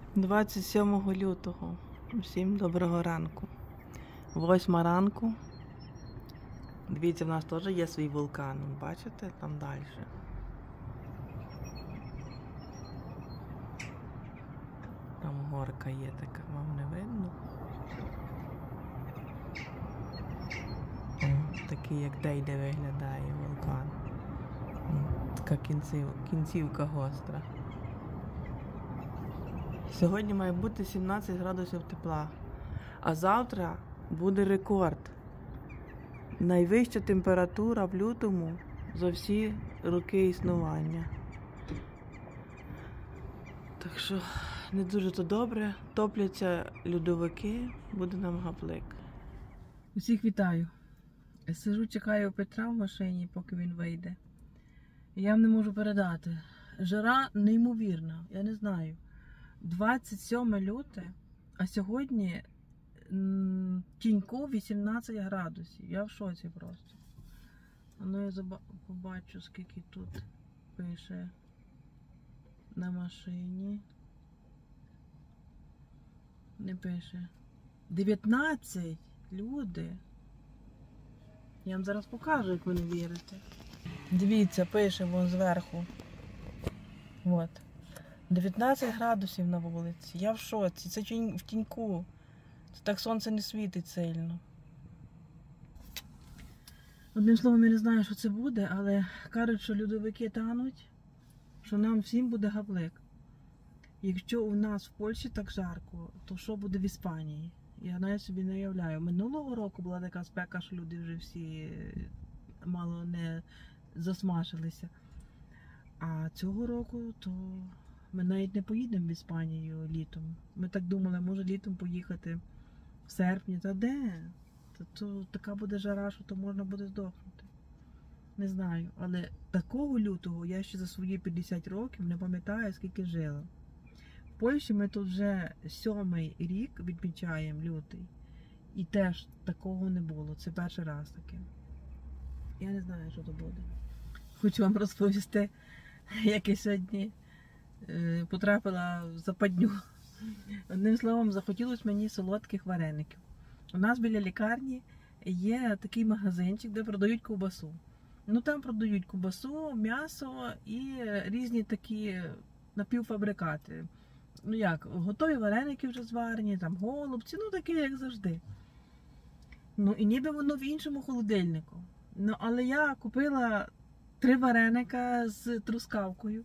27 лютого. Всім доброго ранку. 8 ранку. Дивіться, в нас теж є свій вулкан. Бачите, там далі. Там горка є така, вам не видно? О, такий, як Дейде виглядає вулкан. Така кінцівка гостра. Сьогодні має бути 17 градусів тепла, а завтра буде рекорд. Найвища температура в лютому за всі роки існування. Так що не дуже то добре, топляться льодовики, буде нам гаплик. Усіх вітаю. Сижу, чекаю Петра в машині, поки він вийде. Я вам не можу передати. Жара неймовірна, я не знаю. 27 люте, а сьогодні тіньку 18 градусів. Я в шоці просто. Ну я побачу, скільки тут пише на машині. Не пише. 19, люди. Я вам зараз покажу, як ви не вірите. Дивіться, пише вон зверху. От. 19 градусів на вулиці. Я в шоці. Це в тіньку. Це так сонце не світить сильно. Одним словом, я не знаю, що це буде, але кажуть, що льодовики тануть, що нам всім буде гаплик. Якщо у нас в Польщі так жарко, то що буде в Іспанії? Я навіть собі не уявляю. Минулого року була така спека, що люди вже всі мало не засмажилися. А цього року, то ми навіть не поїдемо в Іспанію літом. Ми так думали, може літом поїхати в серпні. Та де? То така буде жара, що то можна буде здохнути. Не знаю. Але такого лютого я ще за свої 50 років не пам'ятаю, скільки жила. В Польщі ми тут вже 7-й рік відмічаємо лютий. І теж такого не було. Це перший раз таке. Я не знаю, що то буде. Хочу вам розповісти, як я сьогодні потрапила в западню. Одним словом, захотілося мені солодких вареників. У нас біля лікарні є такий магазинчик, де продають ковбасу. Ну там продають ковбасу, м'ясо і різні такі напівфабрикати. Ну як, готові вареники вже зварені, там голубці, ну такі, як завжди. Ну і ніби воно в іншому холодильнику. Ну але я купила 3 вареника з трускавкою.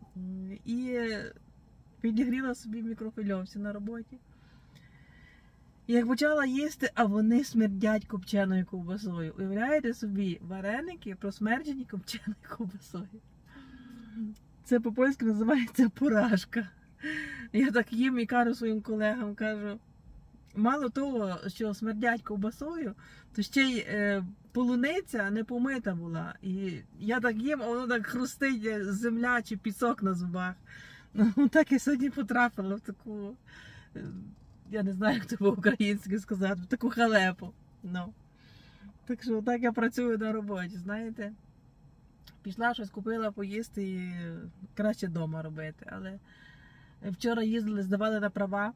І підігріла собі в мікрохвильовці на роботі. І як почала їсти, а вони смердять копченою ковбасою. Уявляєте собі, вареники просмерджені копченою ковбасою. Це по-польськи називається поражка. Я так їм і кажу своїм колегам, кажу, мало того, що смердять ковбасою, то ще й полуниця не помита була. І я так їм, а воно так хрустить земля чи пісок на зубах. Ну, так я сьогодні потрапила в таку, я не знаю, як це по-українськи сказати, в таку халепу. Ну. Так що так я працюю на роботі, знаєте. Пішла щось, купила поїсти і краще вдома робити. Але вчора їздили, здавали на права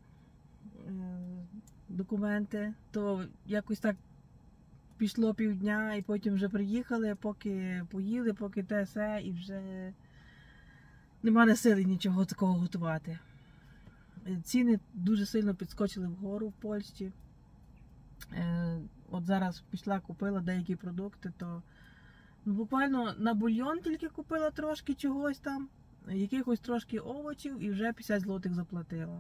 документи, то якось так пішло півдня і потім вже приїхали, поки поїли, поки те-се, і вже немає сили нічого такого готувати. Ціни дуже сильно підскочили вгору в Польщі. От зараз пішла, купила деякі продукти, то ну, буквально на бульйон тільки купила трошки чогось там, якихось трошки овочів і вже 50 злотих заплатила.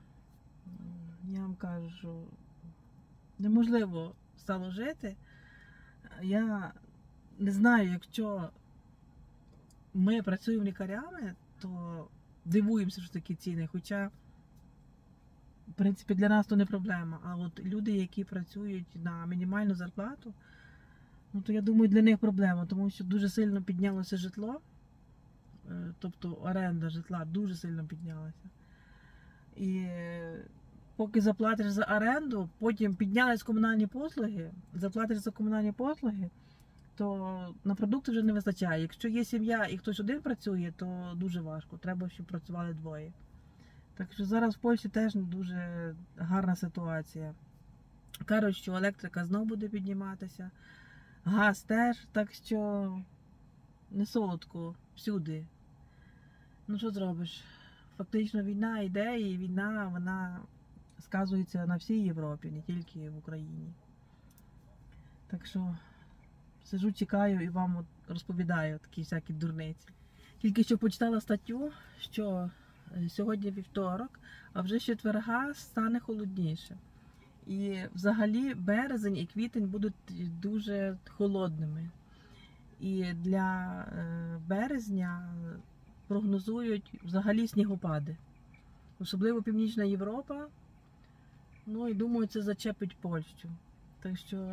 Я вам кажу, що неможливо стало жити. Я не знаю, якщо ми працюємо лікарями, то дивуємося, що такі ціни. Хоча, в принципі, для нас то не проблема. А от люди, які працюють на мінімальну зарплату, ну то я думаю, для них проблема. Тому що дуже сильно піднялося житло. Тобто оренда житла дуже сильно піднялася. І поки заплатиш за оренду, потім піднялись комунальні послуги, заплатиш за комунальні послуги, то на продукти вже не вистачає. Якщо є сім'я і хтось один працює, то дуже важко. Треба, щоб працювали двоє. Так що зараз в Польщі теж не дуже гарна ситуація. Кажуть, що електрика знов буде підніматися, газ теж, так що не солодко всюди. Ну що зробиш? Фактично війна йде, і війна, вона сказується на всій Європі, не тільки в Україні. Так що сиджу, чекаю і вам розповідаю такі всякі дурниці. Тільки що почитала статтю, що сьогодні вівторок, а вже з четверга стане холодніше. І взагалі березень і квітень будуть дуже холодними. І для березня прогнозують взагалі снігопади. Особливо Північна Європа. Ну і думаю, це зачепить Польщу. Так що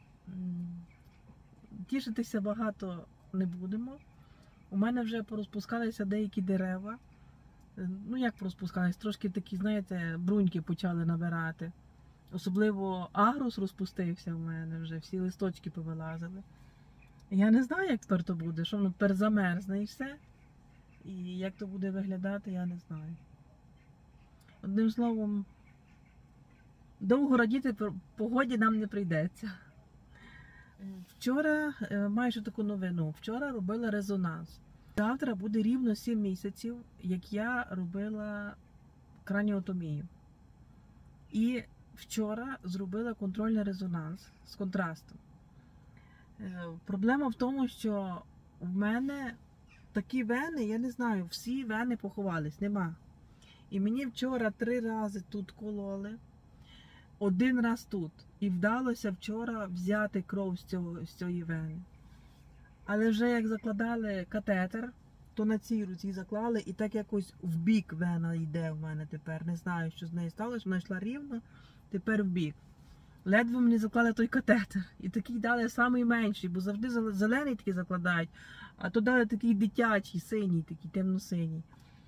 тішитися багато не будемо. У мене вже порозпускалися деякі дерева. Ну як порозпускались? Трошки такі, знаєте, бруньки почали набирати. Особливо агрус розпустився в мене вже, всі листочки повилазили. Я не знаю, як тепер то буде, що воно тепер замерзне і все. І як то буде виглядати, я не знаю. Одним словом, довго радіти погоді нам не прийдеться. Вчора, майже таку новину, вчора робила резонанс. Завтра буде рівно 7 місяців, як я робила краніотомію. І вчора зробила контрольний резонанс з контрастом. Проблема в тому, що в мене такі вени, я не знаю, всі вени поховались, нема. І мені вчора 3 рази тут кололи, 1 раз тут. І вдалося вчора взяти кров з цієї вени. Але вже як закладали катетер, то на цій руці заклали, і так якось в бік вена йде в мене тепер. Не знаю, що з нею сталося, вона йшла рівно, тепер в бік. Ледве мені заклали той катетер. І такий дали самий менший, бо завжди зелений такий закладають, а то дали такий дитячий, синій, такий темно-синій.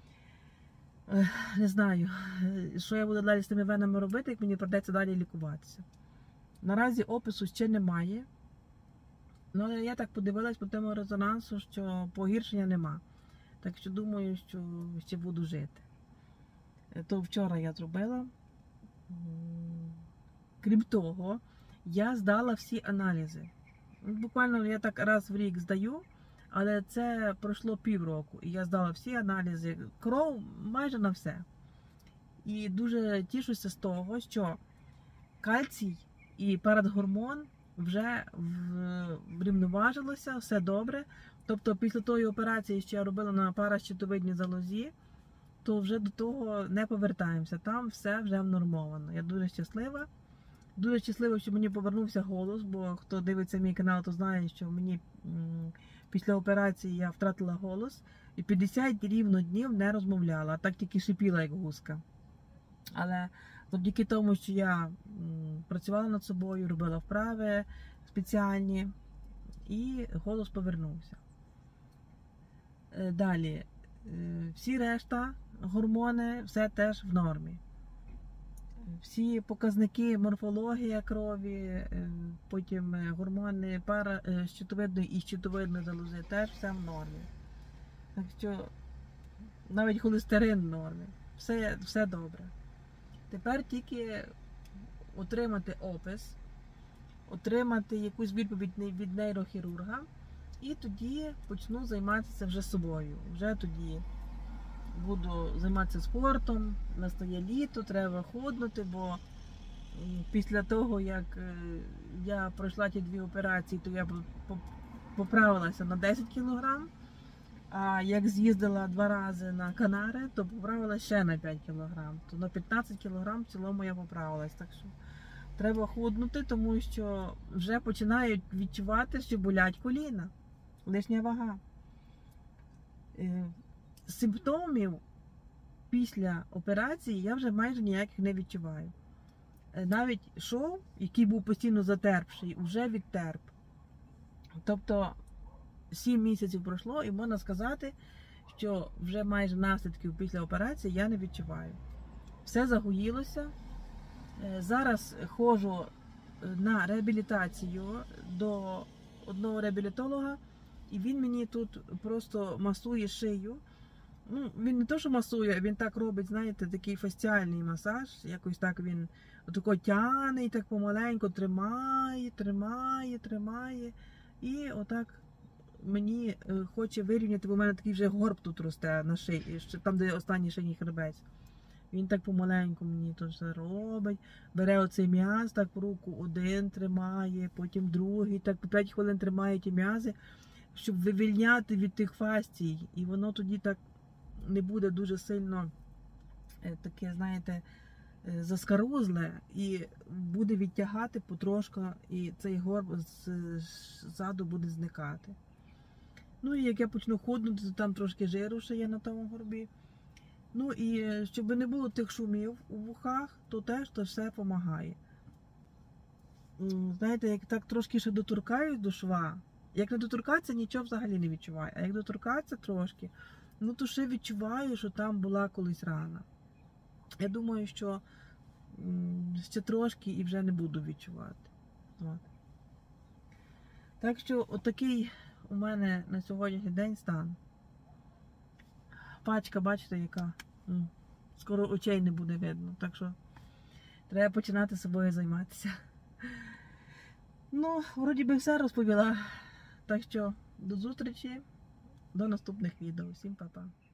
Не знаю, що я буду далі з тими венами робити, як мені прийдеться далі лікуватися. Наразі опису ще немає. Ну, але я так подивилась по тому резонансу, що погіршення нема. Так що думаю, що ще буду жити. То вчора я зробила. Крім того, я здала всі аналізи. Буквально я так раз в рік здаю, але це пройшло півроку. І я здала всі аналізи, кров майже на все. І дуже тішуся з того, що кальцій і парадгормон вже врівноважилося, все добре. Тобто після тої операції, що я робила на паращитовидній залозі, то вже до того не повертаємося. Там все вже внормовано. Я дуже щаслива. Дуже щаслива, що мені повернувся голос, бо хто дивиться мій канал, то знає, що мені після операції я втратила голос і 50 рівно днів не розмовляла, а так тільки шипіла, як гуска. Але завдяки тому, що я працювала над собою, робила вправи спеціальні, і голос повернувся. Далі, всі решта, гормони, все теж в нормі. Всі показники, морфологія крові, потім гормони щитовидної і щитовидної залози, теж все в нормі. Так що навіть холестерин в нормі. Все добре. Тепер тільки отримати опис, отримати якусь відповідь від нейрохірурга, і тоді почну займатися вже собою. Вже тоді буду займатися спортом, настає літо, треба худнути, бо після того, як я пройшла ті 2 операції, то я поправилася на 10 кг, а як з'їздила 2 рази на Канари, то поправилася ще на 5 кг. То на 15 кг в цілому я поправилась. Так що треба худнути, тому що вже починають відчувати, що болять коліна, лишня вага. Симптомів після операції я вже майже ніяких не відчуваю. Навіть шов, який був постійно затерпший, вже відтерп. Тобто 7 місяців пройшло, і можна сказати, що вже майже наслідків після операції я не відчуваю. Все загоїлося. Зараз ходжу на реабілітацію до одного реабілітолога, і він мені тут просто масує шию. Ну, він не то, що масує, він так робить, знаєте, такий фасціальний масаж. Якось так він отако тягне і так помаленьку тримає, тримає, тримає. І отак мені хоче вирівняти, бо в мене такий вже горб тут росте на шиї, там, де останній шийній хребець. Він так помаленьку мені то все робить. Бере оцей м'яз, так в руку один тримає, потім другий, так по 5 хвилин тримає ті м'язи, щоб вивільняти від тих фастій. І воно тоді так не буде дуже сильно таке, знаєте, заскарузле, і буде відтягати потрошку, і цей горб ззаду буде зникати. Ну і як я почну худнути, то там трошки жиру ще є на тому горбі. Ну і щоб не було тих шумів у вухах, то теж то все допомагає. Знаєте, як так трошки ще доторкаюсь до шва, як не доторкатися, нічого взагалі не відчуваю. А як доторкатися трошки, ну то ще відчуваю, що там була колись рана. Я думаю, що ще трошки і вже не буду відчувати. От. Так що отакий у мене на сьогоднішній день стан. Пачка, бачите, яка? Скоро очей не буде видно. Так що треба починати собою займатися. Ну, вроді би все розповіла. Так що до зустрічі, до наступних відео. Всім па-па.